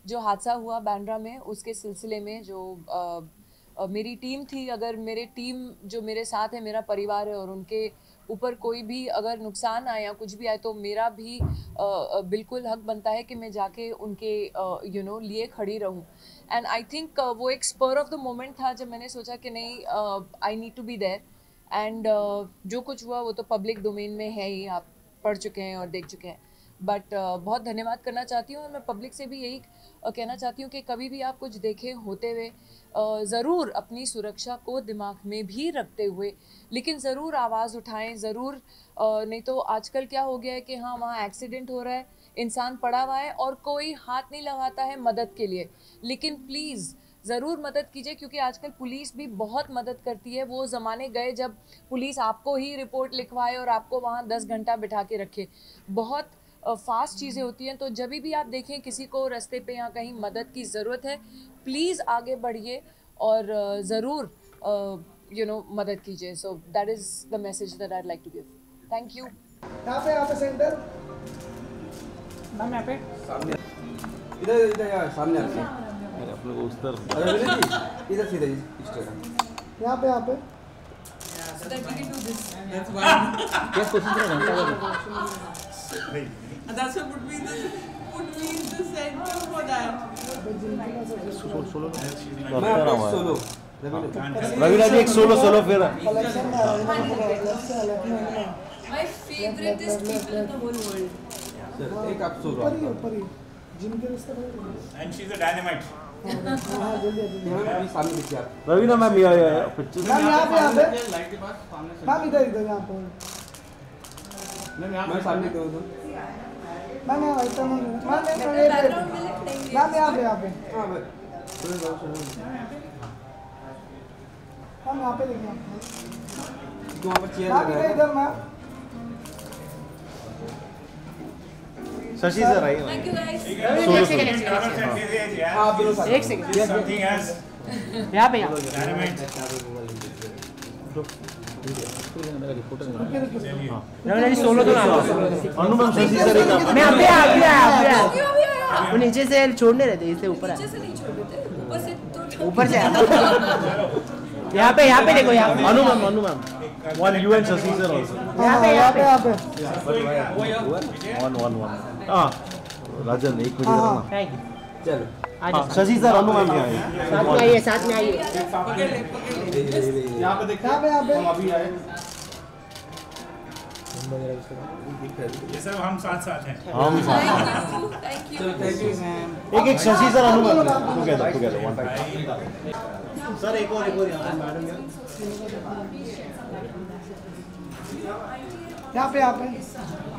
जो हादसा हुआ बांद्रा में, उसके सिलसिले में जो मेरी टीम थी, अगर मेरे टीम जो मेरे साथ है, मेरा परिवार है, और उनके ऊपर कोई भी अगर नुकसान आए या कुछ भी आए तो मेरा भी बिल्कुल हक बनता है कि मैं जाके उनके लिए खड़ी रहूं। एंड आई थिंक वो एक स्पर ऑफ द मोमेंट था जब मैंने सोचा कि नहीं, I need to be there. And जो कुछ हुआ वो तो पब्लिक डोमेन में है ही, आप पढ़ चुके हैं और देख चुके हैं। बट बहुत धन्यवाद करना चाहती हूँ, और मैं पब्लिक से भी यही कहना चाहती हूँ कि कभी भी आप कुछ देखें होते हुए, ज़रूर अपनी सुरक्षा को दिमाग में भी रखते हुए, लेकिन ज़रूर आवाज़ उठाएं, ज़रूर। नहीं तो आजकल क्या हो गया है कि हाँ, वहाँ एक्सीडेंट हो रहा है, इंसान पड़ा हुआ है और कोई हाथ नहीं लगाता है मदद के लिए। लेकिन प्लीज़ ज़रूर मदद कीजिए, क्योंकि आजकल पुलिस भी बहुत मदद करती है। वो ज़माने गए जब पुलिस आपको ही रिपोर्ट लिखवाए और आपको वहाँ 10 घंटा बिठा के रखे। बहुत फास्ट चीज़ें होती हैं। तो जब भी आप देखें किसी को रास्ते पे या कहीं मदद की ज़रूरत है, प्लीज़ आगे बढ़िए और ज़रूर मदद कीजिए। So that is the message that I like to give. Thank you. यहाँ पे सेंटर मैम, यहाँ पे सामने, इधर यार सामने आते हैं अपने को उस तरफ। अरे विनय जी इधर सीधा स्ट्रेट यहाँ पे So that we can do this. That's why. क्या कोशिश कर रहे हैं? That's what put me in the center for that. Solo मैं करता आपको हूँ सोलो रवीना जी, एक सोलो फिर My favoriteest people in the whole world. Sir एक आप सोलो ऊपर ही जिम के रास्ते पर। And she's a dynamite. हाँ जल्दी अभी सामने देखिए आप रवीना मैम ये पिक्चर मैम यहाँ पे लाइट के पास सामने मैम इधर यहाँ पे मैं सामने दो मैम यहाँ इतना नहीं बैकग्राउंड में लिखेंगे। मैम यहाँ पे हाँ भाई सुनो मैम यहाँ पे देखिए तो वहाँ पर चेयर मैम लगा है इधर मैम। शशि सर आइए। Thank you guys. हाँ आप दोनों साथ एक सेकंड Something else. यहाँ पे Dynamite. रवीना जी सोलो तो ना अनुपम शशि सर एक आप- मैं अभी आ वो नीचे से छोड़ने रहते इससे ऊपर नीचे से नहीं छोड़ देते, ऊपर से तो ऊपर से यहाँ पे देखो यहाँ पे Anupam one you and Shashi sir also यहाँ पे one हाँ राजन एक मिनट हाँ ना। थैंक यू चलो हाँ, शशि सर अनुपम भी आए। साथ में आइए यहाँ पे देखिए यहाँ पे हम अभी आए ये सब हम साथ हैं. हम थैंक यू। चलो थैंक यू मैम एक Shashi sir Anupam together one time sir एक और यहाँ मैडम यहाँ पे